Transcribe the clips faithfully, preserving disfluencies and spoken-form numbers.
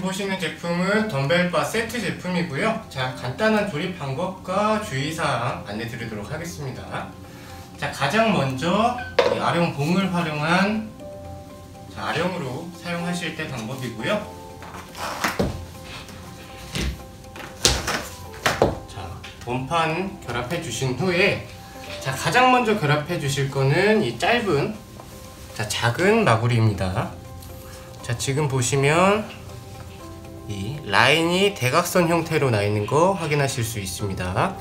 보시는 제품은 덤벨바 세트 제품이고요. 자, 간단한 조립 방법과 주의사항 안내 드리도록 하겠습니다. 자, 가장 먼저 이 아령 봉을 활용한 자, 아령으로 사용하실 때 방법이고요. 자, 원판 결합해 주신 후에 자, 가장 먼저 결합해 주실 거는 이 짧은 자, 작은 마구리입니다. 자, 지금 보시면 이 라인이 대각선 형태로 나 있는 거 확인하실 수 있습니다.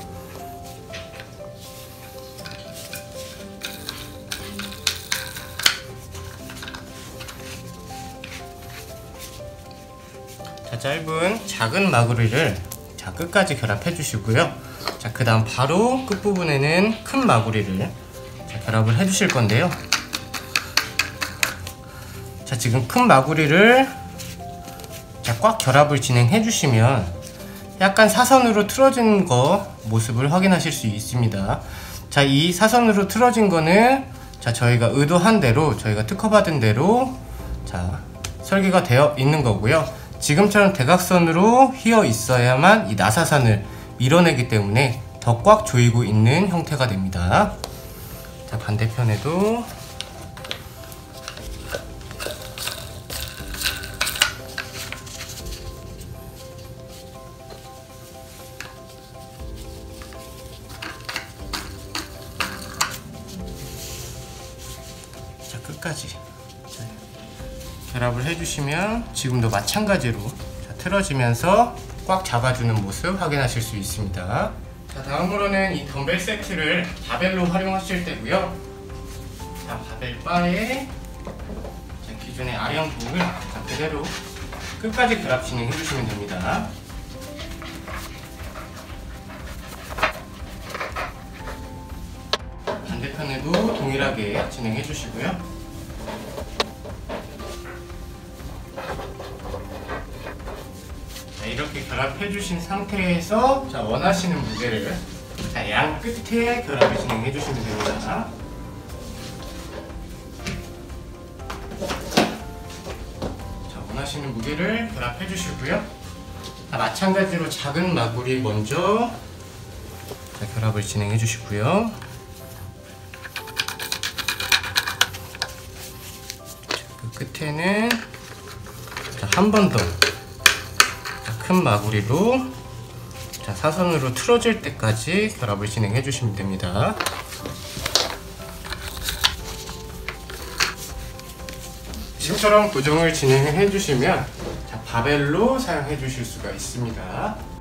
자, 짧은 작은 마구리를 자, 끝까지 결합해 주시고요. 자, 그 다음 바로 끝부분에는 큰 마구리를 자, 결합을 해 주실 건데요. 자, 지금 큰 마구리를 자, 꽉 결합을 진행해 주시면 약간 사선으로 틀어진 거 모습을 확인하실 수 있습니다. 자, 이 사선으로 틀어진 거는 자, 저희가 의도한 대로 저희가 특허받은 대로 자, 설계가 되어 있는 거고요. 지금처럼 대각선으로 휘어 있어야만 이 나사선을 밀어내기 때문에 더 꽉 조이고 있는 형태가 됩니다. 자, 반대편에도 자, 끝까지 자, 결합을 해주시면 지금도 마찬가지로 자, 틀어지면서 꽉 잡아주는 모습 확인하실 수 있습니다. 자, 다음으로는 이 덤벨 세트를 바벨로 활용하실 때고요. 자, 바벨 바에 자, 기존의 아령 봉을 자, 그대로 끝까지 결합 진행해 주시면 됩니다. 반대편에도 동일하게 진행해 주시고요. 이렇게 결합해 주신 상태에서 자, 원하시는 무게를 자, 양 끝에 결합을 진행해 주시면 됩니다. 자, 원하시는 무게를 결합해 주시고요. 자, 마찬가지로 작은 마구리 먼저 자, 결합을 진행해 주시고요. 그 끝에는 한 번 더 큰 마구리로 자, 사선으로 틀어질 때까지 결합을 진행해 주시면 됩니다. 지금처럼 고정을 진행해 주시면 자, 바벨로 사용해 주실 수가 있습니다.